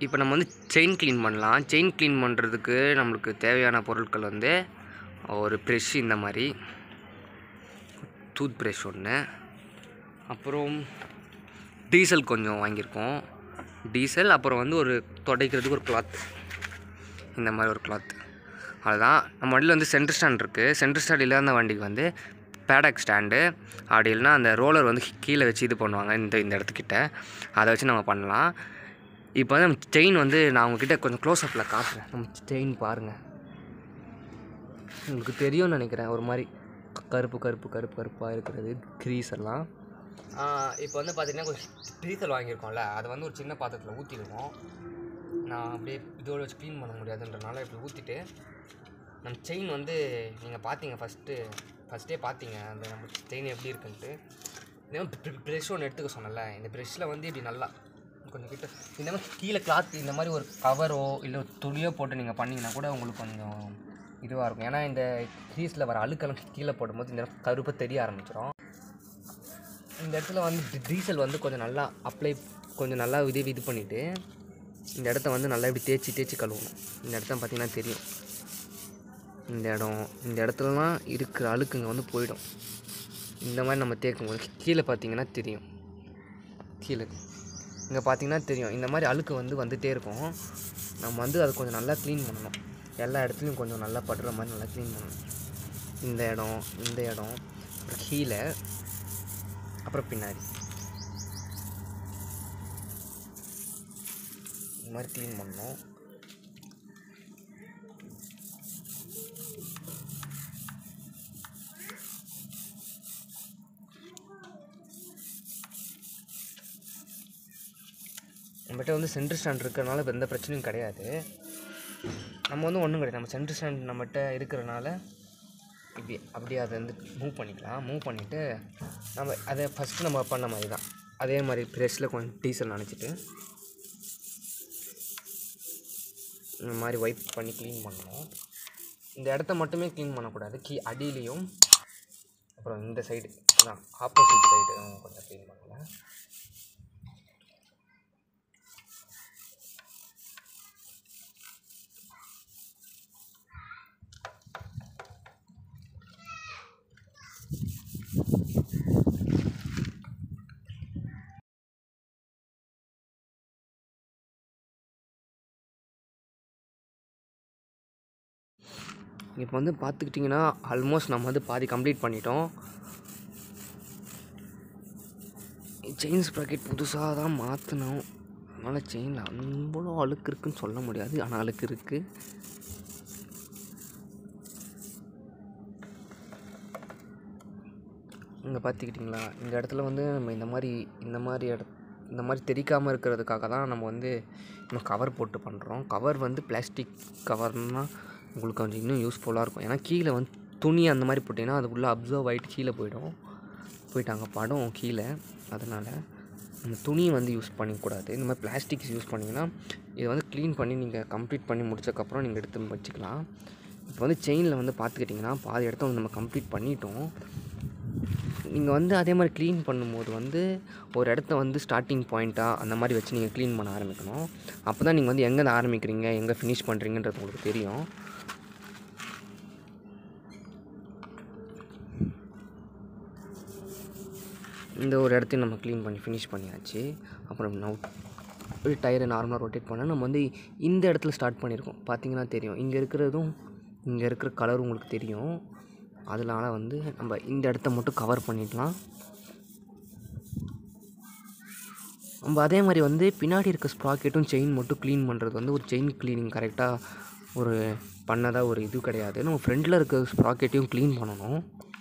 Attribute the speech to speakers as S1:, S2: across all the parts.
S1: இப்போ நம்ம வந்து செயின் க்ளீன் பண்ணலாம். செயின் க்ளீன் பண்ணுறதுக்கு நம்மளுக்கு தேவையான பொருட்கள் வந்து ஒரு ப்ரெஷ், இந்த மாதிரி டூத் ப்ரஷ் ஒன்று, அப்புறம் டீசல் கொஞ்சம் வாங்கியிருக்கோம். டீசல், அப்புறம் வந்து ஒரு துடைக்கிறதுக்கு ஒரு கிளாத், இந்த மாதிரி ஒரு கிளாத். அதுதான் நம்ம வண்டியில் வந்து சென்டர் ஸ்டாண்ட் இருக்குது. சென்டர் ஸ்டாண்ட் இல்லாத வண்டிக்கு வந்து பேடக் ஸ்டாண்டு, அப்படி இல்லைனா அந்த ரோலர் வந்து கீழே வச்சு இது பண்ணுவாங்க இந்த இடத்துக்கிட்ட, அதை வச்சு நம்ம பண்ணலாம். இப்போ வந்து நம்ம செயின் வந்து நான் உங்ககிட்ட கொஞ்சம் க்ளோஸ்அப்பில் காட்டுறேன். நம்ம செயின் பாருங்கள், உங்களுக்கு தெரியும்னு நினைக்கிறேன். ஒரு மாதிரி கருப்பாக இருக்கிறது க்ரீஸ் எல்லாம். இப்போ வந்து பார்த்திங்கன்னா கொஞ்சம் டீசல் வாங்கியிருக்கோம்ல, அதை வந்து ஒரு சின்ன பாத்திரத்தில் ஊற்றிடுவோம். நான் அப்படியே இதோடு வச்சு க்ளீன் பண்ண முடியாதுன்றனால இப்படி ஊற்றிட்டு, நம்ம செயின் வந்து நீங்கள் பார்த்தீங்க ஃபஸ்ட்டே பார்த்தீங்க அந்த நம்ம செயின் எப்படி இருக்குன்ட்டு. இந்த ப்ரெஷ் ஒன்று எடுத்துக்க சொன்னல, இந்த ப்ரெஷ்ஷில் வந்து இப்படி நல்லா கொஞ்சம் கிட்ட இந்த மாதிரி கீழே கிளாத் இந்த மாதிரி ஒரு கவரோ இல்லை துணியோ போட்டு நீங்கள் பண்ணிங்கன்னா கூட உங்களுக்கு கொஞ்சம் இதுவாக இருக்கும். ஏன்னா இந்த க்ரீஸில் வர அழுக்கெல்லாம் கீழே போடும்போது இந்த கருப்பை தெரிய ஆரம்பிச்சிடும். இந்த இடத்துல வந்து டீசல் வந்து கொஞ்சம் நல்லா கொஞ்சம் நல்லா இது பண்ணிவிட்டு இந்த இடத்த வந்து நல்லா இப்படி தேய்ச்சி கழுவணும். இந்த இடத்த பார்த்திங்கன்னா தெரியும், இந்த இடத்துலலாம் இருக்கிற அழுக்குங்க வந்து போயிடும். இந்த மாதிரி நம்ம தேய்க்கும்போது கீழே பார்த்திங்கன்னா தெரியும், கீழே இங்கே பார்த்திங்கன்னா தெரியும், இந்த மாதிரி அழுக்கு வந்துகிட்டே இருக்கும். நம்ம வந்து அதை கொஞ்சம் நல்லா க்ளீன் பண்ணணும். எல்லா இடத்துலையும் கொஞ்சம் நல்லா படுற மாதிரி நல்லா க்ளீன் பண்ணணும். இந்த இடம் அப்புறம் கீழே, அப்புறம் பின்னாடி இந்த மாதிரி க்ளீன் பண்ணணும். நம்மகிட்ட வந்து சென்டர் ஸ்டாண்ட் இருக்கிறனால இப்போ எந்த பிரச்சனையும் கிடையாது. நம்ம வந்து ஒன்றும் கிடையாது, நம்ம சென்டர் ஸ்டாண்ட் நம்மகிட்ட இருக்கிறனால அப்படியே அதை வந்து மூவ் பண்ணிக்கலாம். மூவ் பண்ணிவிட்டு நம்ம அதை ஃபஸ்ட்டு நம்ம பண்ண மாதிரி தான் அதே மாதிரி ப்ரெஷ்ஷில் கொஞ்சம் டீசல் நினச்சிட்டு இந்த மாதிரி வைப் பண்ணி க்ளீன் பண்ணணும். இந்த இடத்த மட்டுமே க்ளீன் பண்ணக்கூடாது, அடியிலையும் அப்புறம் இந்த சைடு தான் ஆப்போசிட் சைடு கொஞ்சம் க்ளீன் பண்ணலாம். இப்போ வந்து பார்த்துக்கிட்டிங்கன்னா ஆல்மோஸ்ட் நம்ம வந்து பாதி கம்ப்ளீட் பண்ணிட்டோம். செயின் ஸ்ப்ராக்கெட் புதுசாக தான் மாற்றினோம், அதனால் செயினில் அவ்வளோ அழுக்கு இருக்குதுன்னு சொல்ல முடியாது, ஆனால் அழுக்கு இருக்குது. இங்கே பார்த்துக்கிட்டிங்களா, இந்த இடத்துல வந்து நம்ம இந்த மாதிரி தெரிக்காமல் இருக்கிறதுக்காக தான் நம்ம வந்து இன்னும் கவர் போட்டு பண்ணுறோம். கவர் வந்து பிளாஸ்டிக் கவர்னால் உங்களுக்கு கொஞ்சம் இன்னும் யூஸ்ஃபுல்லாக இருக்கும். ஏன்னா கீழே வந்து துணி அந்த மாதிரி போட்டிங்கன்னா அதுக்குள்ளே அப்சர்வ் ஆகிட்டு கீழே போயிட்டாங்க படம் கீழே. அதனால் நம்ம துணியை வந்து யூஸ் பண்ணிக்கூடாது. இந்த மாதிரி பிளாஸ்டிக்ஸ் யூஸ் பண்ணிங்கன்னா இதை வந்து க்ளீன் பண்ணி நீங்கள் கம்ப்ளீட் பண்ணி முடிச்சக்கப்புறம் நீங்கள் எடுத்து வச்சுக்கலாம். இப்போ வந்து செயினில் வந்து பார்த்துக்கிட்டிங்கன்னா பாதி இடத்த வந்து நம்ம கம்ப்ளீட் பண்ணிட்டோம். நீங்கள் வந்து அதே மாதிரி க்ளீன் பண்ணும்போது வந்து ஒரு இடத்த வந்து ஸ்டார்டிங் பாயிண்ட்டாக அந்த மாதிரி வச்சு நீங்கள் க்ளீன் பண்ண ஆரம்பிக்கணும். அப்போ தான் நீங்கள் வந்து எங்கே ஆரம்பிக்கிறீங்க எங்கே ஃபினிஷ் பண்ணுறீங்கன்றது உங்களுக்கு தெரியும். இந்த ஒரு இடத்தையும் நம்ம க்ளீன் பண்ணி ஃபினிஷ் பண்ணியாச்சு. அப்புறம் ஒரு டயரை நார்மலாக ரொட்டேட் பண்ணால் நம்ம வந்து இந்த இடத்துல ஸ்டார்ட் பண்ணியிருக்கோம். பார்த்திங்கன்னா தெரியும், இங்கே இருக்கிற கலர் உங்களுக்கு தெரியும். அதனால வந்து நம்ம இந்த இடத்த மட்டும் கவர் பண்ணிடலாம். நம்ம அதே மாதிரி வந்து பின்னாடி இருக்க ஸ்ப்ராக்கெட்டும் செயின் மட்டும் க்ளீன் பண்ணுறது வந்து ஒரு செயின் க்ளீனிங் கரெக்டாக ஒரு பண்ணதாக ஒரு இது கிடையாது. நம்ம ஃப்ரண்டில் இருக்க ஸ்ப்ராக்கெட்டையும் க்ளீன் பண்ணணும்.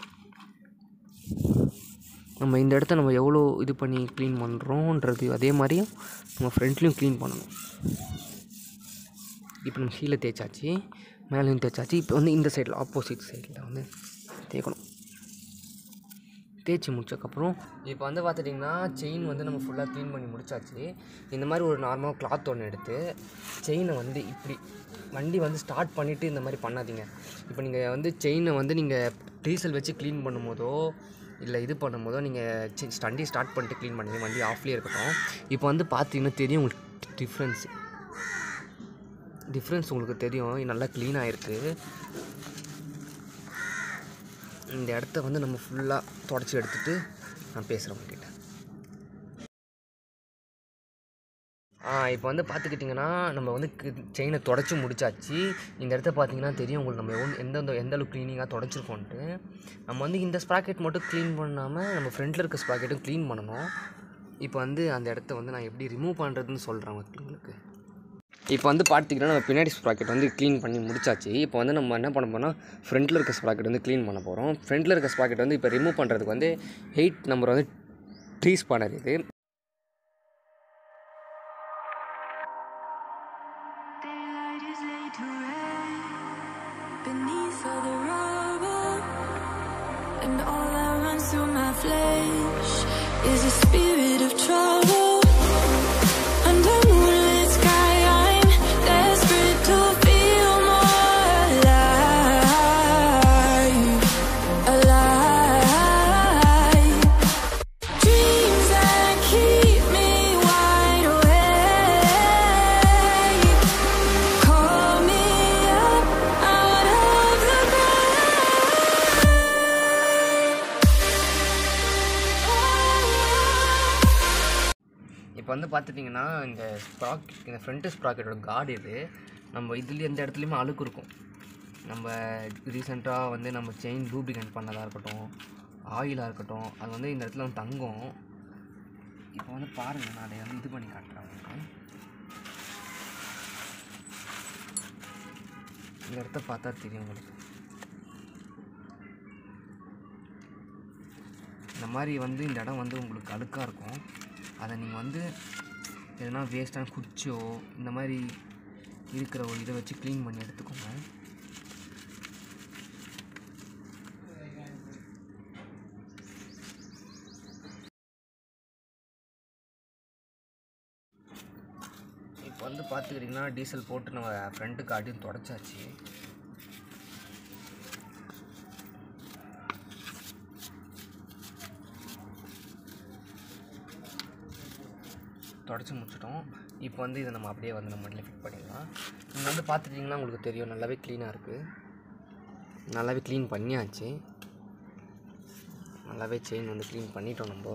S1: நம்ம இந்த இடத்த நம்ம எவ்வளோ இது பண்ணி க்ளீன் பண்ணுறோன்றது அதே மாதிரியும் நம்ம ஃப்ரண்ட்லேயும் க்ளீன் பண்ணணும். இப்போ நம்ம கீழே தேய்ச்சாச்சு, மேலேயும் தேய்ச்சாச்சு. இப்போ வந்து இந்த சைடில் ஆப்போசிட் சைடில் வந்து தேய்க்கணும். தேய்ச்சி முடிச்சக்கப்புறம் இப்போ வந்து பார்த்துட்டிங்கன்னா செயின் வந்து நம்ம ஃபுல்லாக க்ளீன் பண்ணி முடிச்சாச்சு. இந்த மாதிரி ஒரு நார்மலாக கிளாத் ஒன்று எடுத்து செயினை வந்து இப்படி வண்டி வந்து ஸ்டார்ட் பண்ணிவிட்டு இந்த மாதிரி பண்ணாதீங்க. இப்போ நீங்கள் வந்து செயினை வந்து நீங்கள் டீசல் வச்சு க்ளீன் பண்ணும்போதோ இல்லை இது பண்ணும்போதோ நீங்கள் வண்டி ஸ்டார்ட் பண்ணிட்டு க்ளீன் பண்ணுங்கள், வண்டி ஆஃப்லேயே இருக்கட்டும். இப்போ வந்து பார்த்தீங்கன்னா தெரியும் உங்களுக்கு டிஃப்ரென்ஸு. டிஃப்ரென்ஸ் உங்களுக்கு தெரியும். நல்லா க்ளீனாக இருக்குது. இந்த இடத்த வந்து நம்ம ஃபுல்லாக தொடச்சி எடுத்துகிட்டு நான் பேசுகிறேன் உங்ககிட்ட. இப்போ வந்து பார்த்துக்கிட்டிங்கன்னா நம்ம வந்து செயினை தொடச்சி முடிச்சாச்சு. இந்த இடத்த பார்த்தீங்கன்னா தெரியும் உங்களுக்கு நம்ம எந்த அளவுக்கு க்ளீனிங்காக தொடச்சிருக்கோன்ட்டு. நம்ம வந்து இந்த ஸ்ப்ராக்கெட் மட்டும் க்ளீன் பண்ணாமல் நம்ம ஃப்ரண்ட்டில் இருக்க ஸ்ப்ராக்கெட்டும் க்ளீன் பண்ணணும். இப்போ வந்து அந்த இடத்த வந்து நான் எப்படி ரிமூவ் பண்ணுறதுன்னு சொல்கிறேன் உங்களுக்கு. இப்போ வந்து பார்த்திங்கன்னா நம்ம பின்னாடி ஸ்ப்ராக்கெட் வந்து க்ளீன் பண்ணி முடிச்சாச்சு. இப்போ வந்து நம்ம என்ன பண்ண போகிறோம்னா ஃப்ரண்ட்டில் இருக்க ஸ்ப்ராக்கெட் வந்து க்ளீன் பண்ண போகிறோம். ஃப்ரண்ட்டில் இருக்க ஸ்ப்ராக்கெட் வந்து இப்போ ரிமூவ் பண்ணுறதுக்கு வந்து 8 நம்பர் வந்து ட்ரீ ஸ்பானர் இது.
S2: Beneath all the rubble, and all that runs through my flesh is a spirit of trouble. Under moonlit sky, I'm desperate to feel more alive, alive. Dreams that keep me wide awake, call me up out of the bed.
S1: இப்போ வந்து பார்த்துட்டிங்கன்னா இந்த front ஸ்ப்ராக்கெட்டோட card இது. நம்ம இதுலேயே எந்த இடத்துலையுமே அழுக்கு இருக்கும். நம்ம ரீசெண்டாக வந்து நம்ம செயின் லூப்ரிகேட் பண்ணதாக இருக்கட்டும், ஆயிலாக இருக்கட்டும், அது வந்து இந்த இடத்துல வந்து தங்கும். இப்போ வந்து பாருங்கள், நான் அதை வந்து இது பண்ணி காட்டுறேன் உங்களுக்கு. இந்த இடத்த பார்த்தா தெரியும் உங்களுக்கு. இந்த மாதிரி வந்து இந்த இடம் வந்து உங்களுக்கு அழுக்காக இருக்கும். அதை நீங்கள் வந்து எதனா வேஸ்ட்டான குச்சியோ இந்த மாதிரி இருக்கிற ஒரு இதை வச்சு க்ளீன் பண்ணி எடுத்துக்கோங்க. இப்போ வந்து பார்த்துக்கிட்டிங்கன்னா டீசல் போட்டு நம்ம ஃப்ரண்ட்டு காட்டியும் தொடச்சாச்சு. தொடச்சி முடிச்சிட்டோம். இப்போ வந்து இதை நம்ம அப்படியே வந்து நம்ம மட்டில் ஃபிட் பண்ணிடலாம். நீங்கள் வந்து பார்த்துட்டிங்கன்னா உங்களுக்கு தெரியும் நல்லாவே க்ளீனாக இருக்குது. நல்லாவே க்ளீன் பண்ணியாச்சு. நல்லாவே செயின் வந்து க்ளீன் பண்ணிட்டோம் நம்ம.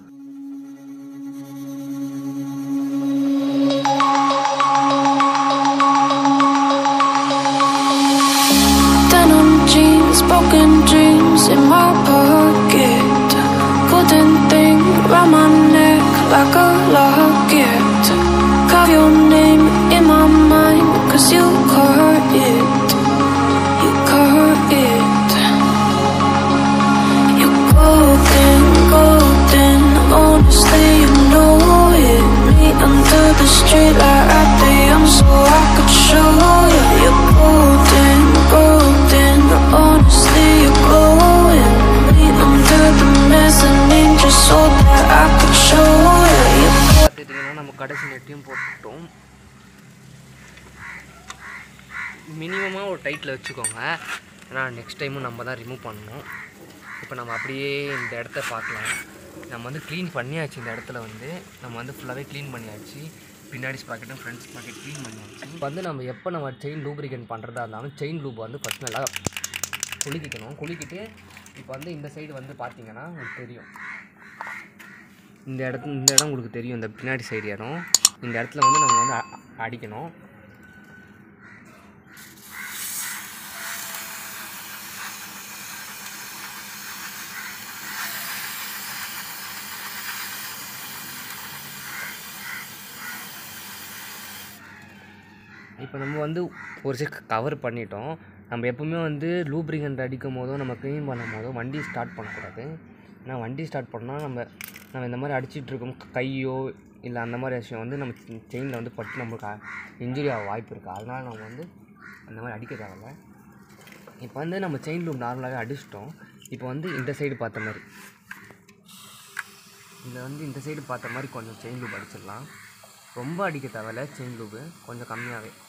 S2: Denim jeans, broken dreams in my pocket. Golden thing round my neck like a locket. Carve your name in my mind, 'cause you cut it. You cut it. You're golden, golden. Honestly, you know it. Me under the street light at the young, so I could show you. You're golden, golden. Honestly, you're glowing. Me under the mezzanine, just so that I could show you.
S1: பார்த்துட்டிங்கன்னா நம்ம கடைசி நெட்டையும் போட்டோம். மினிமமாக ஒரு title வச்சுக்கோங்க, ஏன்னா next டைமும் நம்ம தான் ரிமூவ் பண்ணணும். இப்போ நம்ம அப்படியே இந்த இடத்த பார்க்கலாம். நம்ம வந்து க்ளீன் பண்ணியாச்சு. இந்த இடத்துல வந்து நம்ம வந்து ஃபுல்லாகவே க்ளீன் பண்ணியாச்சு. பின்னாடி ஸ்பாக்கெட்டும் ஃப்ரண்ட் ஸ்பாக்கெட் க்ளீன் பண்ணியாச்சு. இப்போ வந்து நம்ம எப்போ நம்ம செயின் லூப்ரிகேட் பண்ணுறதா இருந்தாலும் செயின் லூப் வந்து ஃபஸ்ட் நல்லா குலுக்கிக்கணும். குலுக்கிட்டு இப்போ வந்து இந்த சைடு வந்து பார்த்தீங்கன்னா உங்களுக்கு தெரியும், இந்த இடம் உங்களுக்கு தெரியும், இந்த பின்னாடி சைடு இடம். இந்த இடத்துல வந்து நம்ம வந்து அடிக்கணும். இப்போ நம்ம வந்து ஒரு சைடு கவர் பண்ணிட்டோம். நம்ம எப்போவுமே வந்து லூப்ரிகேட் அடிக்கும் போதோ நம்ம க்ளீன் பண்ணும் போதோ வண்டி ஸ்டார்ட் பண்ணக்கூடாது. ஏன்னா வண்டி ஸ்டார்ட் பண்ணால் நம்ம இந்த மாதிரி அடிச்சிட்ருக்கோம், கையோ இல்லை அந்த மாதிரி விஷயம் வந்து நம்ம செயினில் வந்து பட்டு நம்மளுக்கு இன்ஜுரி ஆக வாய்ப்பு இருக்குது. அதனால் நம்ம வந்து அந்த மாதிரி அடிக்க தேவையில்ல. இப்போ வந்து நம்ம செயின் லூப் நார்மலாகவே அடிச்சிட்டோம். இப்போ வந்து இந்த சைடு பார்த்த மாதிரி இந்த சைடு பார்த்த மாதிரி கொஞ்சம் செயின் லூப் அடிச்சிடலாம். ரொம்ப அடிக்க தேவையில்ல, செயின் லூப்பு கொஞ்சம் கம்மியாகவே.